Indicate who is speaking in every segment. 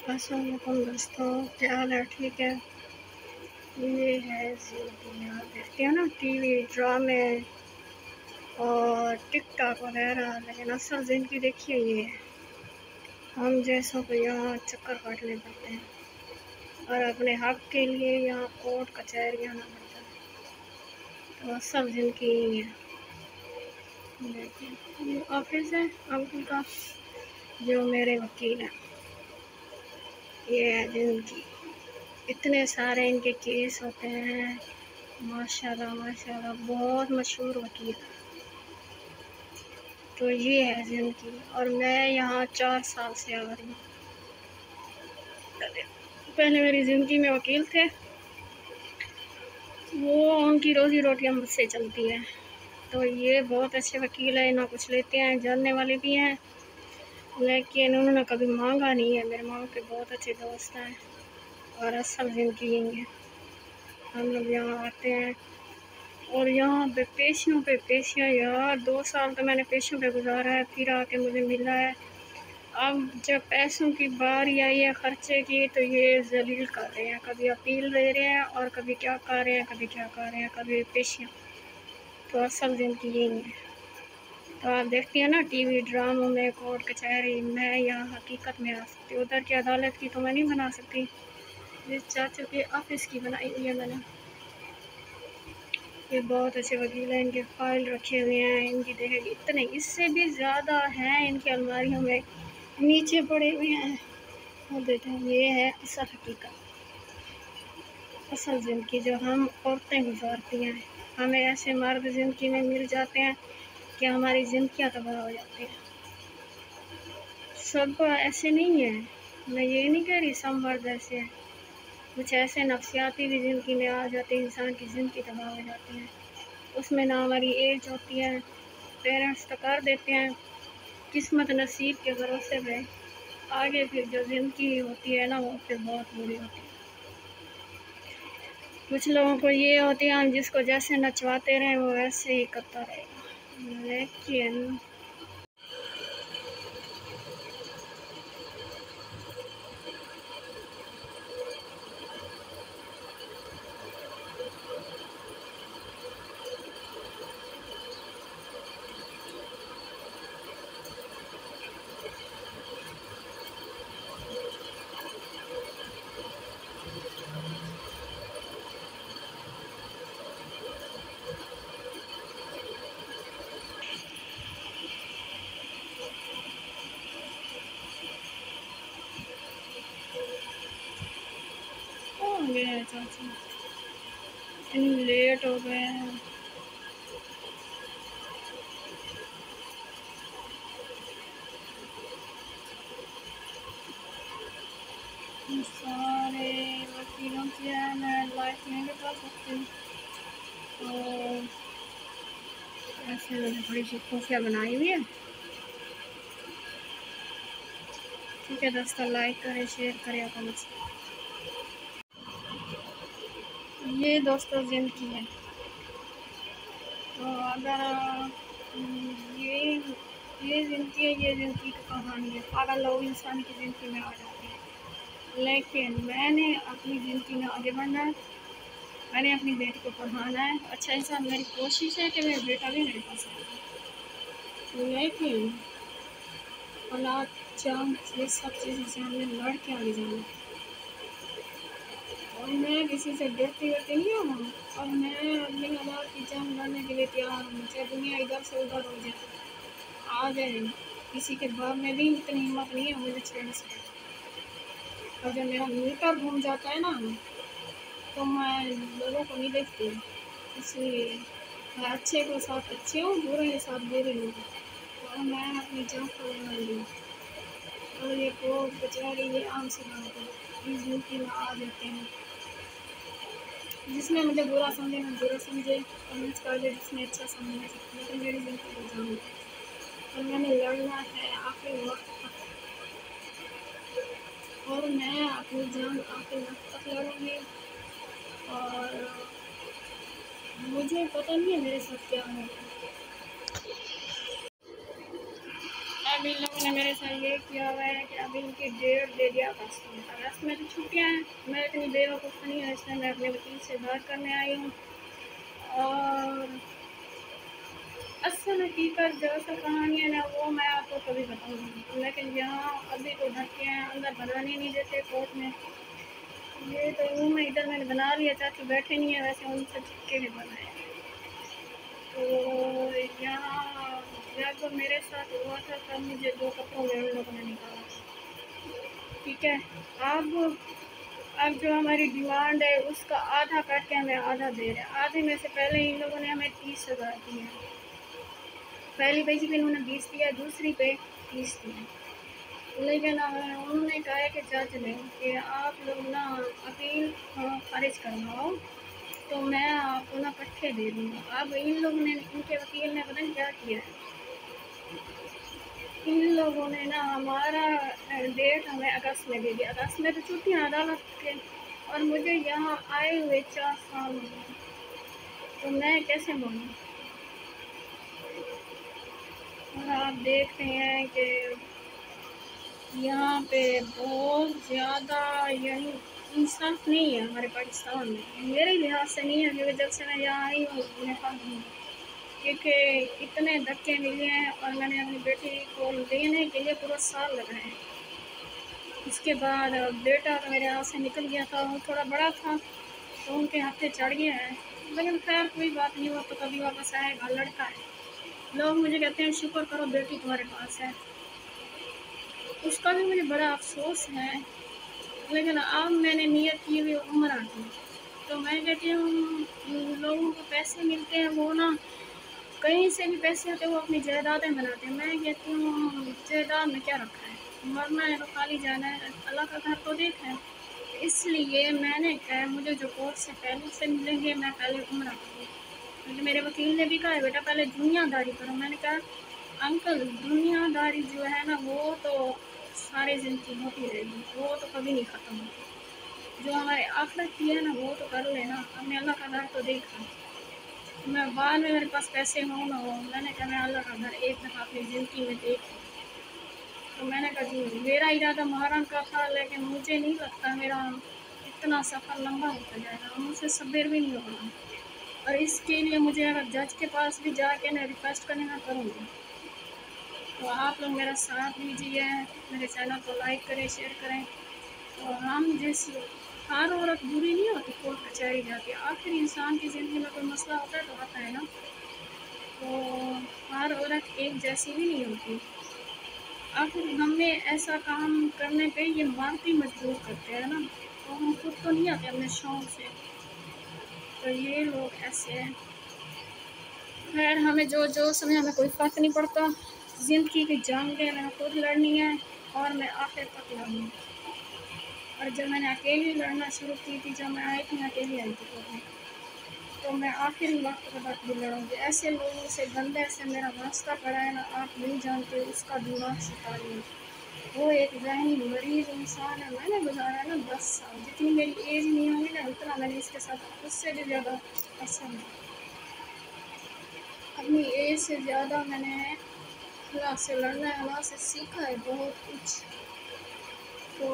Speaker 1: अस्सलाम वालेकुम दोस्तों, क्या हाल है? ठीक है। ये है ज़िंदगी। आप देखते हो ना टीवी ड्रामे और टिकटॉक वगैरह, लेकिन असल ज़िंदगी देखिए ये है। हम जैसों को यहाँ चक्कर काटने पड़ते हैं और अपने हक के लिए यहाँ कोर्ट कचहरी आना पड़ता है। तो असल ज़िंदगी यही है। देखिए ये ऑफिस है अंकल का, जो मेरे वकील हैं। ये है ज़िंदगी। इतने सारे इनके केस होते हैं, माशाल्लाह माशाल्लाह, बहुत मशहूर वकील। तो ये है ज़िंदगी। और मैं यहाँ 4 साल से आ रही हूँ। पहले मेरी ज़िंदगी में वकील थे, वो उनकी रोज़ी रोटी मुझसे चलती है। तो ये बहुत अच्छे वकील हैं, ना कुछ लेते हैं, जानने वाले भी हैं, लेकिन उन्होंने कभी मांगा नहीं है। मेरे माँ के बहुत अच्छे दोस्त हैं और असल ज़िंदगी यही है। हम लोग यहाँ आते हैं और यहाँ पे पेशियाँ यार, 2 साल तो मैंने पेशियों पे गुजारा है, फिर आके मुझे मिला है। अब जब पैसों की बारी आई है खर्चे की, तो ये जलील कर रहे हैं, कभी अपील दे रहे हैं और कभी क्या कर रहे हैं, कभी क्या कर रहे हैं, कभी पेशियाँ। तो असल ज़िंदगी यही है। तो आप देखती हैं ना टीवी ड्रामों में कोर्ट कचहरी, मैं यहाँ हकीकत में आ सकती हूँ। उधर की अदालत की तो मैं नहीं बना सकती, जिस चाचू के ऑफिस की बनाई हुई है मैंने। ये बहुत अच्छे वकील हैं, इनके फाइल रखे हुए हैं, इनकी देखेगी इतने, इससे भी ज़्यादा हैं इनकी अलमारियों में, नीचे पड़े हुए हैं। वो देते हैं। ये है असल हकीकत, असल ज़िंदगी जो हम औरतें गुजारती हैं। हमें ऐसे मर्द ज़िंदगी में मिल जाते हैं कि हमारी ज़िंदगियाँ तबाह हो जाती हैं। सब ऐसे नहीं है, मैं ये नहीं कह रही सब मर्द ऐसे हैं। कुछ ऐसे नफ्सियाती भी ज़िंदगी में आ जाते हैं, इंसान की ज़िंदगी तबाह हो जाती है। उसमें ना हमारी एज होती है, पेरेंट्स तो कर देते हैं, किस्मत नसीब के भरोसे पे। आगे फिर जो ज़िंदगी होती है ना, वो फिर बहुत बुरी होती है। कुछ लोगों को ये होती है, हम जिसको जैसे नचवाते रहें वो वैसे ही करता रहेगा। लेकिन हो गया है चाची, इतनी लेट हो गए हैं। सारे वकीलों की है, मैं लाइफ नहीं बता सकती। तो ऐसे मैंने थोड़ी सी खुफिया बनाई हुई है। ठीक है दोस्तों, लाइक करें, शेयर करें अपना। ये दोस्तों ज़िंदगी है। तो अगर ये ज़िंदगी है, ये ज़िंदगी की कहानी है। पागल लोग इंसान की ज़िंदगी में आ जाते हैं, लेकिन मैंने अपनी ज़िंदगी में आगे बढ़ना है। मैंने अपनी बेटी को पढ़ाना है अच्छा इंसान। मेरी कोशिश है कि मेरा बेटा भी मेरे पास आए, लेकिन औलाद जंग, ये सब चीज़ों से हमने लड़ के आगे जाना है। और मैं किसी से डरती वरती नहीं हूँ, और मैं अपनी औलाद की जंग लड़ने के लिए तैयार हूँ, चाहे दुनिया इधर से उधर हो जाए, आ जाए। किसी के बाप में भी इतनी हिम्मत नहीं है मुझे छेड़ सके। और जब मेरा मीटर घूम जाता है ना, तो मैं लोगों को नहीं देखती। इसलिए मैं अच्छे के साथ अच्छे हूँ, बुरे के साथ बुरे हूँ। और मैं अपनी जंग को लड़ूंगी। और ये कोर्ट कचहरी ये आम सी बात है, इस ड्यूटी में आ जाते हैं। जिसने मुझे बुरा समझे मैं बुरा समझे, कमेंट्स कर दे, जिसने अच्छा समझे, लेकिन मेरी ज़िंदगी को जाऊँगी और मैंने लड़ना है आखिरी वक्त तक। और मैं अपनी जान आखिरी वक्त तक लड़ूंगी। और मुझे पता नहीं है मेरे साथ क्या होगा। अभी इन लोगों ने मेरे साथ ये किया हुआ है कि अभी इनकी डेट दे दिया अगस्त में। अगस्त में तो छुट्टियाँ हैं। मैं इतनी बेवकूफ़ नहीं है, इसलिए मैं अपने वकील से बात करने आई हूँ। और असल हकीकत जो असल कहानी है ना, वो मैं आपको कभी बताऊँगी, लेकिन यहाँ अभी तो धक्के हैं, अंदर बनाने नहीं देते कोर्ट में। ये तो रूम में इधर मैंने बना लिया, चाचू बैठे नहीं है, वैसे उनसे चिपके के बनाए। तो यहाँ जब मेरे साथ हुआ था तब मुझे 2 कपड़ों में उन लोगों ने निकाला, ठीक है। अब जो हमारी डिमांड है उसका आधा काट के हमें आधा दे रहे हैं। आधे में से पहले इन लोगों ने हमें 30,000 दिए हैं। पहली पेजी पे इन्होंने 20 दिया, दूसरी पे 30 दिया। लेकिन उन्होंने कहा है कि जज ने कि आप लोग ना अपील खारिज करवाओ तो मैं आपको ना इकट्ठे दे दूँगा। अब इन लोगों ने, इनके वकील ने पता नहीं क्या किया है। इन लोगों ने ना हमारा डेट हमें अगस्त में दे दिया। अगस्त में तो छुट्टियाँ अदालत के, और मुझे यहाँ आए हुए 4 साल हो गए, तो मैं कैसे मानूँ? और आप देखते हैं कि यहाँ पे बहुत ज़्यादा यही इंसाफ नहीं है हमारे पाकिस्तान में। मेरे लिहाज से नहीं है, क्योंकि जब से मैं यहाँ आई हूँ क्योंकि इतने धक्के मिले हैं और मैंने अपनी बेटी को लेने के लिए पूरा साल लगाया। उसके बाद बेटा तो मेरे हाथ से निकल गया था, वो थोड़ा बड़ा था तो उनके हाथ पे चढ़ गया है, लेकिन खैर कोई बात नहीं, वो तो कभी वापस आएगा, लड़का है। लोग मुझे कहते हैं शुक्र करो बेटी तुम्हारे पास है, उसका भी मुझे बड़ा अफसोस है। लेकिन अब मैंने नियत की हुई उम्र की, तो मैं कहती हूँ लोगों को पैसे मिलते हैं, वो ना कहीं से भी पैसे आते हैं वो अपनी जायदादें बनाते हैं। मैं कहती हूँ जायदाद में क्या रखा है, मरना है तो खाली जाना है, अल्लाह का घर तो देखा है। इसलिए मैंने कहा मुझे जो कोर्ट से पहले से मिलेंगे मैं पहले उम्र करूँ, क्योंकि मेरे वकील ने भी कहा है बेटा पहले दुनियादारी करो। मैंने कहा अंकल दुनियादारी जो है ना वो तो सारी ज़िंदगी होती रहेगी, वो तो कभी नहीं ख़त्म होती। जो हमारे आखिरत की है ना वो तो कर लेना, हमने अल्लाह का घर तो देखा। मैं बाद में मेरे पास पैसे हो ना हो, मैंने कहा मैं अल्लाह का घर एक दफ़ा अपनी ज़िंदगी में देखूँ। तो मैंने कहा जी मेरा इरादा मुहर्रम का था, लेकिन मुझे नहीं लगता मेरा इतना सफ़र लंबा होता जाएगा, मुझसे सब्र भी नहीं होगा। और इसके लिए मुझे अगर जज के पास भी जाके ना रिक्वेस्ट करने मैं करूँगी। तो आप लोग मेरा साथ दीजिए, मेरे चैनल को लाइक करें, शेयर करें। और हम जैसी हर औरत बुरी नहीं होती, कोर्ट कचहरी जाती है, आखिर इंसान की ज़िंदगी में कोई मसला होता है तो आता है ना। तो हर औरत एक जैसी भी नहीं होती, आखिर हमें ऐसा काम करने पे ये मारती मजबूर करते हैं ना, तो हम खुद तो नहीं आते अपने शौक़ से। तो ये लोग ऐसे हैं। खैर हमें जो जो समय हमें कोई फ़र्क नहीं पड़ता, ज़िंदगी की जंग मैंने खुद लड़नी है और मैं आखिर तक लड़ूँगी। और जब मैंने अकेली लड़ना शुरू की थी, जब मैं आई थी अकेली आई थी कोर्ट, तो मैं आखिरी वक्त तक भी लड़ूँगी। ऐसे लोगों से गंदे से मेरा वास्ता पड़ा है ना, आप नहीं जानते उसका दिमाग शिकार नहीं। वो एक ज़हनी मरीज़ इंसान है। मैंने गुजारा है ना 10 साल, जितनी मेरी एज नहीं होगी ना उतना मैंने इसके साथ उससे भी ज़्यादा पसंद अपनी एज से ज़्यादा मैंने अल्लाह से लड़ना है, अल्लाह से सीखा है बहुत कुछ। तो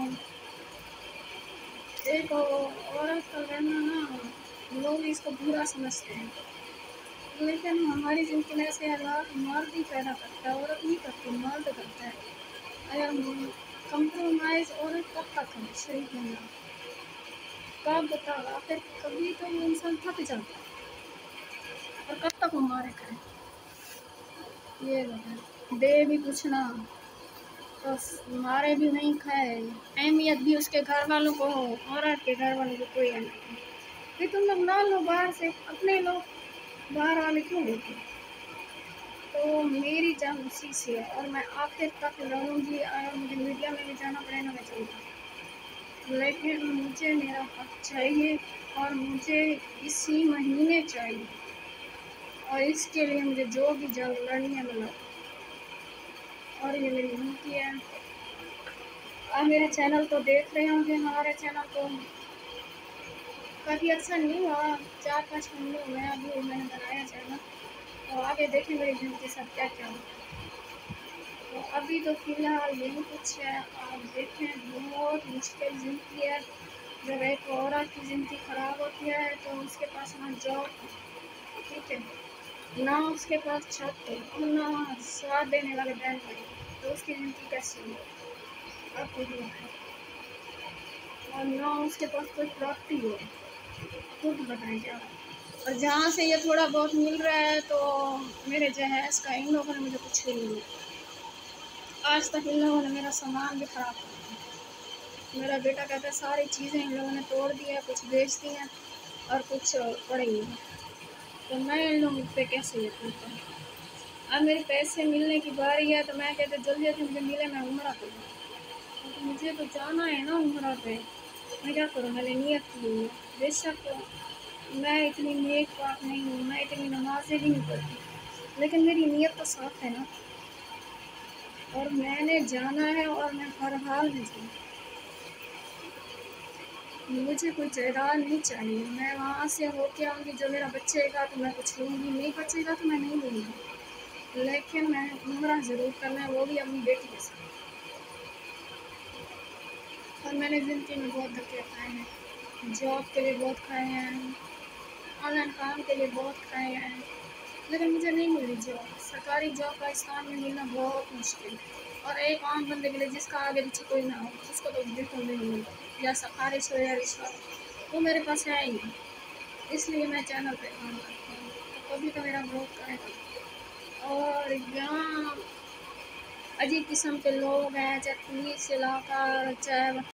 Speaker 1: एक औरत का लड़ना ना लोग इसको बुरा समझते हैं, लेकिन हमारी ज़िंदगी में ऐसे हालात मर्द ही पैदा करता है, औरत नहीं करती, मर्द करता है। अगर कंप्रोमाइज़ औरत कब तक है सही कहना, कब तक? आखिर कभी तो वो इंसान थक जाता है, और कब तक वो मारे करे। ये दे भी कुछ ना तो मारे भी नहीं खाए, अहमियत भी उसके घर वालों को हो, औरत के घर वालों को कोई अहमियत नहीं। फिर तुम लोग ना लो बाहर से, अपने लोग बाहर वाले क्यों लेते? तो मेरी जंग उसी से है और मैं आखिर तक लड़ूंगी। अगर मुझे मीडिया में भी जाना पड़े ना मैं चलूँगी, लेकिन मुझे मेरा हक चाहिए और मुझे इसी महीने चाहिए, और इसके लिए मुझे जो भी जंग लड़नी है मैं लड़ूँ। और ये मेरी विनती है, आप मेरे चैनल को देख रहे होंगे। हमारे चैनल को काफ़ी अच्छा नहीं हुआ, 4-5 महीने हुए अभी मैंने बनाया चैनल, तो आगे देखें मेरी ज़िंदगी के साथ क्या क्या होता है। तो अभी तो फ़िलहाल यही कुछ है। आप देखें बहुत मुश्किल ज़िंदगी है। जब एक औरत की ज़िंदगी ख़राब होती है तो उसके पास ना जॉब, ठीक है, ना उसके पास छत है और ना साथ देने वाले बहन भाई, तो उसकी ज़िंदगी कैसी हो आप खुद बताएं। और ना उसके पास कोई प्रॉपर्टी हो, खुद बताएं क्या। और जहाँ से ये थोड़ा बहुत मिल रहा है तो मेरे जहेज का इन लोगों ने मुझे कुछ भी नहीं दिया। आज तक इन लोगों ने मेरा सामान भी ख़राब कर दिया। मेरा बेटा कहता है सारी चीज़ें इन लोगों ने तोड़ दी है, कुछ बेच दी हैं और कुछ पड़ी हैं। तो मैं इन लोगों पे कैसे यकीन करूँ। अब मेरे पैसे मिलने की बारी है तो मैं कहते जल्दी जल्दी मुझे मिले, मैं उम्रा करूँ। तो मुझे तो जाना है ना उम्रा पे। मैं क्या करूँ, मैंने नियत की हुई है। बेशक मैं इतनी नेक पाक नहीं हूँ, मैं इतनी नमाज़ें भी नहीं पढ़ती, लेकिन मेरी नीयत तो साफ है ना। और मैंने जाना है और मैं हर हाल में जाऊँ। मुझे कोई जायदाद नहीं चाहिए। मैं वहाँ से होके आऊँगी, जो मेरा बचेगा तो मैं कुछ लूँगी, नहीं बचेगा तो मैं नहीं लूँगी। लेकिन मैं उम्रा ज़रूर करना है, वो भी अपनी बेटी के साथ। और मैंने ज़िंदगी में बहुत धक्के खाए हैं, जॉब के लिए बहुत खाए हैं, ऑनलाइन काम के लिए बहुत खाए हैं, लेकिन मुझे नहीं मिली जॉब। सरकारी जॉब पाकिस्तान में मिलना बहुत मुश्किल है। और एक आम बंदे के लिए जिसका आगे पीछे कोई ना हो, उसको तो बिल्कुल नहीं मिलता, या सिफारिश हो या रिश्वत, वो मेरे पास है ही नहीं। इसलिए मैं चैनल पे काम करती हूँ, तो कभी तो मेरा ग्रोथ करेगा। और यहाँ अजीब किस्म के लोग हैं, चाहे पुलिस इलाका, चाहे